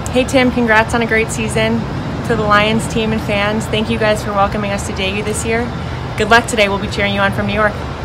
Hey Tim, congrats on a great season. To the Lions team and fans, thank you guys for welcoming us to Daegu this year. Good luck today, we'll be cheering you on from New York.